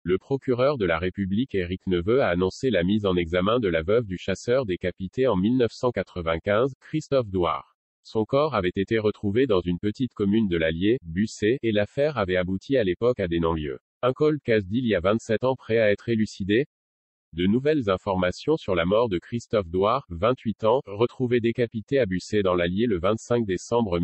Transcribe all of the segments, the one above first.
Le procureur de la République Éric Neveu a annoncé la mise en examen de la veuve du chasseur décapité en 1995, Christophe Douard. Son corps avait été retrouvé dans une petite commune de l'Allier, Bussé, et l'affaire avait abouti à l'époque à des non-lieux. Un cold case d'il y a 27 ans prêt à être élucidé? De nouvelles informations sur la mort de Christophe Douard, 28 ans, retrouvé décapité à Bussé dans l'Allier le 25 décembre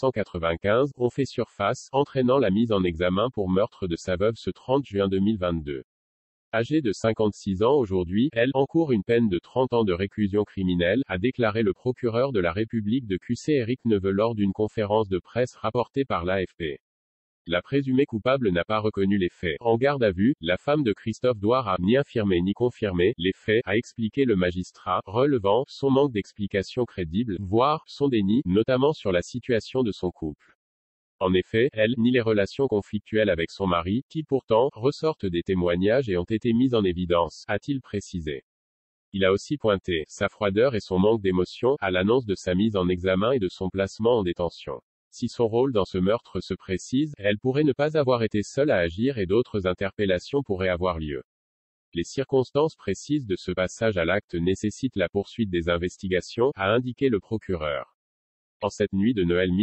1995, ont fait surface, entraînant la mise en examen pour meurtre de sa veuve ce 30 juin 2022. Âgée de 56 ans aujourd'hui, elle encourt une peine de 30 ans de réclusion criminelle, a déclaré le procureur de la République de QC Éric Neveu lors d'une conférence de presse rapportée par l'AFP. La présumée coupable n'a pas reconnu les faits. En garde à vue, la femme de Christophe Douard a ni affirmé ni confirmé les faits, a expliqué le magistrat, relevant son manque d'explication crédible, voire son déni, notamment sur la situation de son couple. En effet, elle nie les relations conflictuelles avec son mari, qui pourtant ressortent des témoignages et ont été mises en évidence, a-t-il précisé. Il a aussi pointé sa froideur et son manque d'émotion à l'annonce de sa mise en examen et de son placement en détention. Si son rôle dans ce meurtre se précise, elle pourrait ne pas avoir été seule à agir et d'autres interpellations pourraient avoir lieu. Les circonstances précises de ce passage à l'acte nécessitent la poursuite des investigations, a indiqué le procureur. En cette nuit de Noël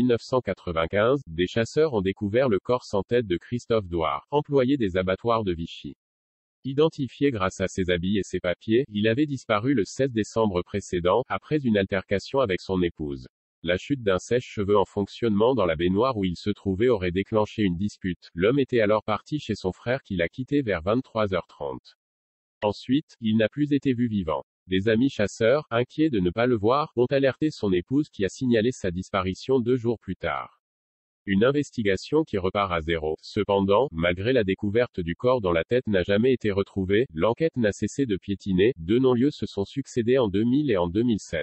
1995, des chasseurs ont découvert le corps sans tête de Christophe Douard, employé des abattoirs de Vichy. Identifié grâce à ses habits et ses papiers, il avait disparu le 16 décembre précédent, après une altercation avec son épouse. La chute d'un sèche-cheveux en fonctionnement dans la baignoire où il se trouvait aurait déclenché une dispute. L'homme était alors parti chez son frère qui l'a quitté vers 23h30. Ensuite, il n'a plus été vu vivant. Des amis chasseurs, inquiets de ne pas le voir, ont alerté son épouse qui a signalé sa disparition 2 jours plus tard. Une investigation qui repart à zéro. Cependant, malgré la découverte du corps dont la tête n'a jamais été retrouvée, l'enquête n'a cessé de piétiner. 2 non-lieux se sont succédés en 2000 et en 2007.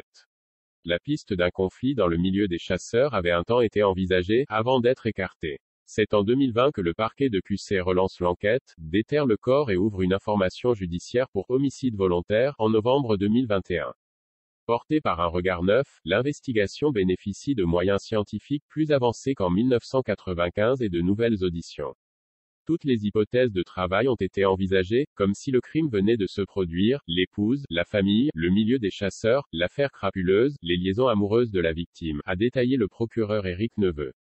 La piste d'un conflit dans le milieu des chasseurs avait un temps été envisagée, avant d'être écartée. C'est en 2020 que le parquet de QC relance l'enquête, déterre le corps et ouvre une information judiciaire pour homicide volontaire, en novembre 2021. Portée par un regard neuf, l'investigation bénéficie de moyens scientifiques plus avancés qu'en 1995 et de nouvelles auditions. Toutes les hypothèses de travail ont été envisagées, comme si le crime venait de se produire, l'épouse, la famille, le milieu des chasseurs, l'affaire crapuleuse, les liaisons amoureuses de la victime, a détaillé le procureur Éric Neveu.